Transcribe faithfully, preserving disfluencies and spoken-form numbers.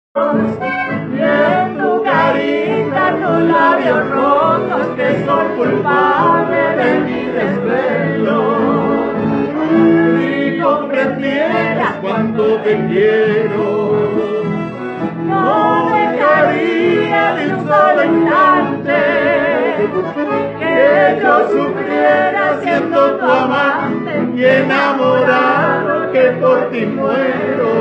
Y en tu carita, tus labios rojos que son culpables de mi desvelo. Si comprendieras cuánto te quiero, no dejaría de un solo instante que yo sufriera siendo tu amante y enamorado que por ti muero.